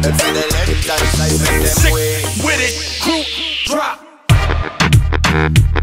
And for the left hand side, make them Sick way. with it, crew drop.